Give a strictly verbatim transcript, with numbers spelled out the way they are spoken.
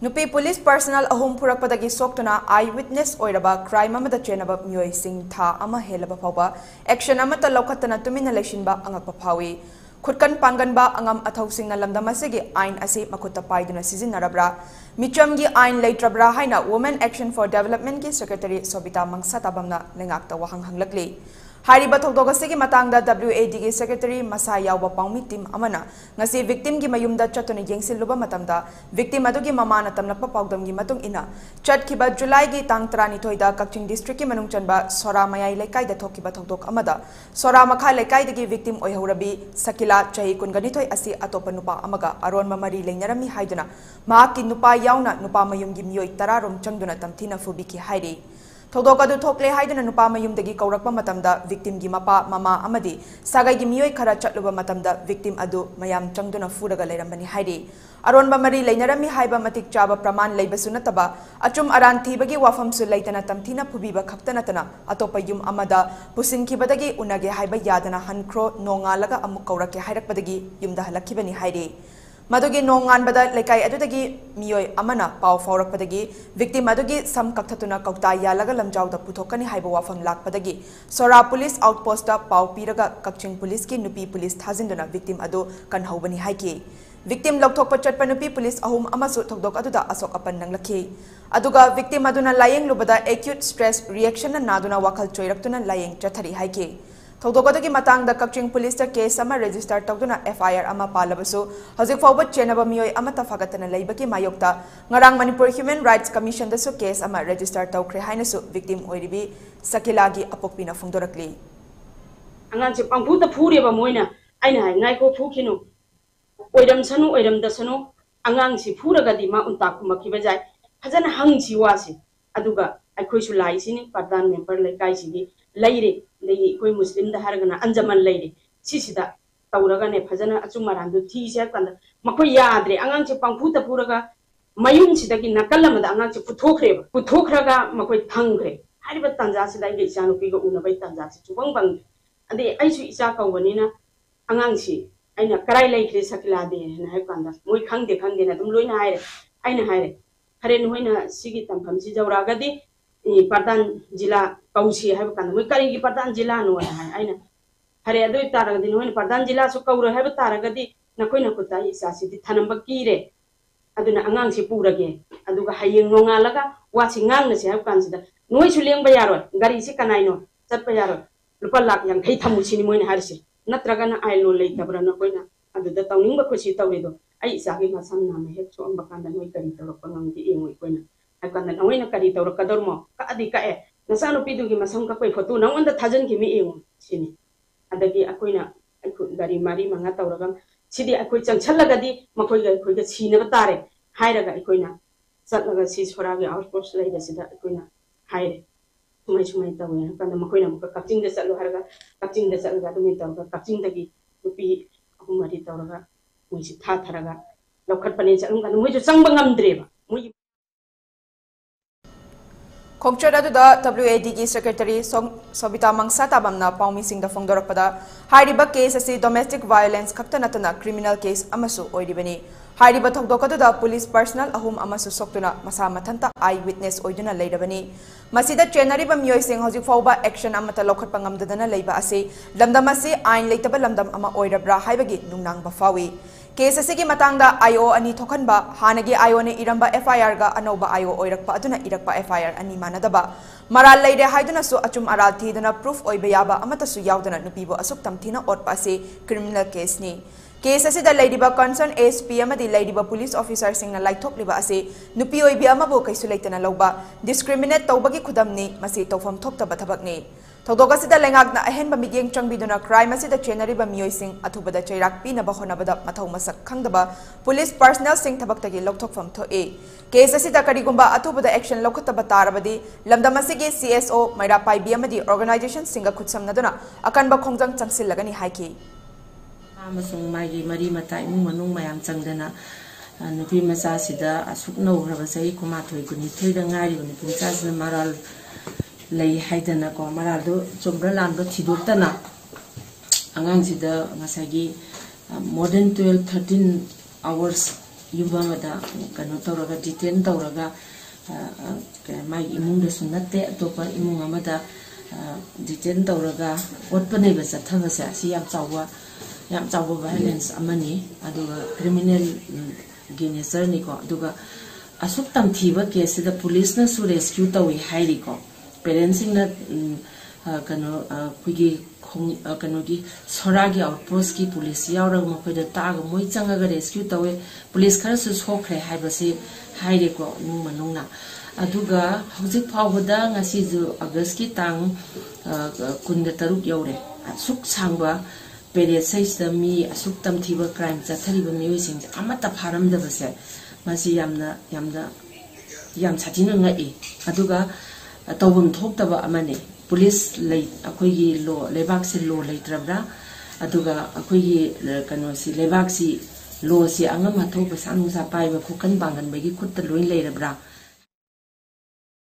Nupi police personnel ahum purakpadagi soktuna eyewitness oiraba crime amada chenaba miyoi sing tha ama helaba phawba action amata loukhattana tumina leishinba angakpa phawi khutkan panganba angam athau singna lamdam asigi ain asi makutta paiduna sizinarabra michamgi ain leitrabra haina women action for development ki secretary Sobita Mangsatabamna lengakta wahang hanglakli Hariba Togdogasi Matanga W A D Secretary Masaya Wapami Team Amana, Nasi victim Gimayumda Chatuni Yangsil Luba Matamda, victim Adugi Mamana Tamnapa Pogdam Gimatung Ina, Chat Kiba July Gi Tang Trani Toida, Kaching District Manungchanba, Sora Maya Lekai the Tokiba Togdok Amada, Sora Maka Lekai the victim Oyhorabi, Sakila Chai Kunganito Asi Atopanupa Amaga, Aron Mamari Lenarami Haiduna, Maaki Nupa Yauna, Nupa Mayum Gimyo Tararum Changduna Tamtina Fubiki Haidi. Togdokadu Tokle Haidana Nupama Yumdagi Kaurakpa Matamda, victim Gimapa, Mama Amadi, Saga Gimio Kara Chatluba Matamda, victim Adu, Mayam Changduna Fudaga Lerambani Haidi. Aron Bamari Lainarami Haiba Matik Chaba Praman Labasunataba, Achum Aran Tibagi Wafam Sulaitana Tamtina Pubiba Khaktanatana, Atopa Yum Amada, Pusin Kibadagi Unage Haiba Yadana Hankro, Nongalaga Amukauraki Hairakpadagi, Yumda Halakibani Haidi. Madugi nongan bada lekai adudagi miyoi amana pau faurakpadagi victim madugi sam kaktatuna kauta yalaga lamjawda puthokani haiba wafam lakpadagi Sora police outpost da pau piraga Kaching police ki nupi police thazinduna victim adu kanhaubani haikhi victim lokthokpa chatpa nupi police ahum amasu thokdok aduda asok apan nanglakhi aduga victim aduna layeng lubada acute stress reaction na naduna wakal choiraktuna layeng chathari haikhi Togdokadagi matang da Kaching police ta case ama register tawduna F I R ama palabasu hojik fawba chenaba miyoi amata fagatana leibaki mayokta ngarang Manipur Human Rights Commission da su case ama register tawkhre hainasu victim oiribi sakilagi apokpina fungdorakli angan se pangphu ta phureba moina aina hai ngai ko phukinu oiram sanu oiram da sanu angang si phuragadi ma unta kumaki bajai phajana hangchi wasi aduga aikoi su lai sini pardan member lekai sigi laire lei koi muslim da hargana anjaman laire sisida tawraga ne phajana achumarandu thi se kanda makoi yadre angang che pangphu ta puraga mayum sidagi nakalamada angang che puthokre puthokraga makoi thangre hariba tanja sida ge chanu pi go unabai tanja si chubang bang ade ai su isa kawani na angang si aina karai laikre sakila de na hai kanda moi khangde khangde na dum loina haire aina haire hare noina sigi tampham si jawraga di Pardan Jila Kausi have kan we kari Pardan Jila no aina hare adu taragadi no Pardan Jila so kaura have taragadi nakoi nakuta isasi di thanamba kire aduna angang si purage aduga hayeng nongalaga wasi ngang na si have kan sida noi suleng bayaro gari si kanai no chat bayaro lupa lak yang thai thamu sini moina harsi natraga na ailo lei tabra na koina aduda tawning ba khosi tawredo ai isagi masam na me hek so ambakanda noi kari tawro pangang di engoi koina Akan na away na kari tawra kador mo kaadi ka eh nasano pidu gi masam ka koy photo na onda thajan gi mi eng sini adagi akoy na akoy gari mari manga tawra gam sidi akoy changshalaga di makoy ga koy ga sina ba tare hairaga akoy na satlaga si sora gi outpost lai da sida akoy na haire sumai sumai tawya kan makoy na muka Kaching da satlo harga Kaching da satlo ga dumi tawra Kaching dagi rupi ahumari tawra ga moi si tha tharaga lokhat pane chalum kan moi jo changba ngamdre ba moi Khongjang W A D Secretary Sobita Mangsatabam na paumi sing da fongdorakpada hariba case asi domestic violence khaktanatana criminal case amasu oiribani hariba thokdokada police personnel ahum amasu soktuna masa mathanta eyewitness oiduna leirabani masida chenariba miyoi sing hojik fawba action amata lokhatpa ngamdadana leiba ase lamdam ase ain leitaba lamdam ama oirabra haibagi nungnang bafawi Case asigi matangda I O ani thokanba hanagi I O ne iramba F I R ga anoba I O oirakpa aduna irakpa F I R ani manadaba maral leide haiduna su achum aral thiduna proof oiba yaba amata su yaudana nupibo asuk tamthina otpa ase criminal case ni case asida leidiba concern S P amadi leidiba police officer singna laithokliba ase nupi oibi amabo kaisu leitana lawba discriminate tawbagi khudamni masi tawfam thoktaba thabakni Togdokasida lengakna ahenba migyeng changbiduna crime asida chenariba miyoi sing athubada chairak pina ba honabada mathau masak khangdaba police personnel sing thabaktagi lokthokfam thoe case asida karigumba athubada action loukhattaba tarabadi lamdam asigi C S O Meira Paibi amadi organization singa khutshamnaduna akanba khongjang changshilagani haikhi amasung magi mari mata imung manung mayam changdana nupi macha sida asuk no raba sai kuma thoi kuni thoida ngari bani pungcha sina maral lay haidana ko marado chombra lando thidurtana angang sida ngasagi more than twelve thirteen hours युबामदा कनो तौरगा detain तौरगा माई इमुंग दसु नत्ते अतोपा इमुंग अमदा detain तौरगा ओटपने बसा थबसा सि याम चावा याम चावा violence अमनी अदुगा criminal गेनेचर निको अदुगा असुक तमथीबा case the police न सु रेस्क्यू तवी हाइरिको पेरेंट्स न कनो खुगी कनो की सोरागी आउटपोस्ट की पुलिस यावरग मखोय द ताग मोय चंगागा रेस्क्यू तवे पुलिस खर सु सोखरे हाइबसे हाइरेको नु मनुना अदुगा हौजिक फावबदा ngasi ju अगस्त की तांग कुंग तरुक यौरे असुक सांगबा पेरे सैसदा मी असुक तमथीबा क्राइम चथरिबा मियोइसिंग अमता फारमदबसे मासी यामना यामना याम साथिनो ngai aduga tawum thokdaba amane police lei akoigi law lebak si law leitrabra aduga akoigi kano si lebak si law si angam hathok ba sanu sa pai ba khokan bangan bagi khutta loin leirabra